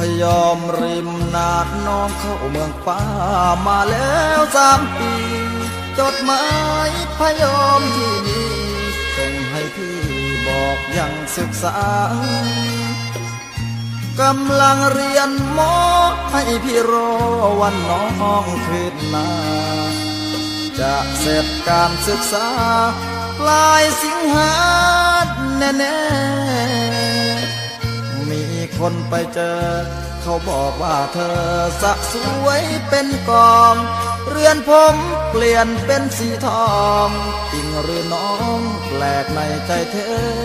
ยอมริมนาดน้องเข้าเมืองฟ้ามาแล้ว3 ปีจดหมายพยอมที่นี่ส่งให้พี่บอกยังศึกษากำลังเรียนหมอให้พี่รอวันน้องคืนมาจะเสร็จการศึกษาปลายสิงหาแน่ๆมีคนไปเจอเขาบอกว่าเธอสะสวยเป็นกองเรือนผมเปลี่ยนเป็นสีทองจริงหรือน้องแปลกในใจเธ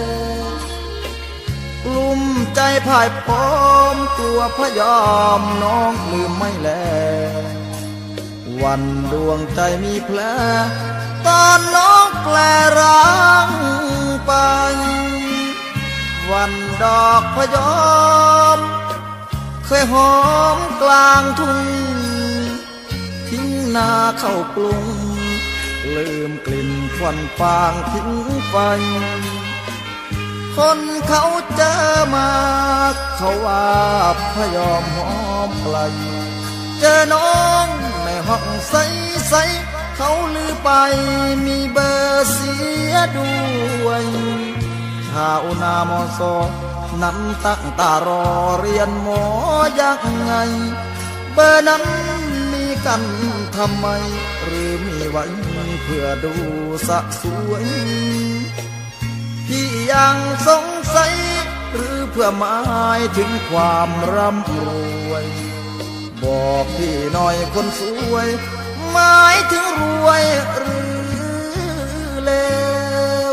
อกลุ่มใจพ่ายพร้อมกลัวพยอมน้องลืมไม่แลวันดวงใจมีแผลตอนน้องแกลร้างไปวันดอกพยอมเคยหอมกลางทุ่งทิ้งนาเข้ากรุงลืมกลิ่นควันฟางทิ้งไปคนเขาเจอมาเขาว่าพยอมหอมไกลเจอน้องในห้องใสๆเขาลือไปมีเบอร์เสียด้วยชาวนา มส.นั้นตั้งตารอเรียนหมอยังไงเบอร์นั้นมีกันทำไมหรือมีไว้เพื่อดูสะสวยพี่ยังสงสัยหรือเพื่อหมายถึงความร่ำรวยบอกพี่หน่อยคนสวยหมายถึงรวยหรือเลว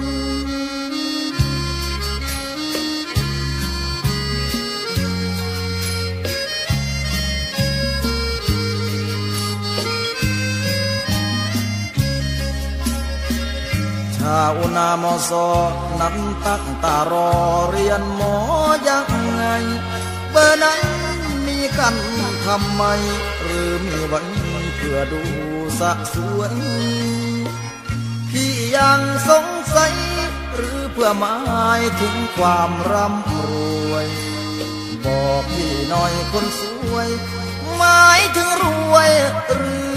ชาวนา มส.นั้นตั้งตารอเรียนหมอยังไงเบอร์นั้นมีกันทำไมหรือมีไว้เพื่อดูสะสวยพี่ยังสงสัยหรือเพื่อหมายถึงความร่ำรวยบอกพี่หน่อยคนสวยหมายถึงรวยหรือ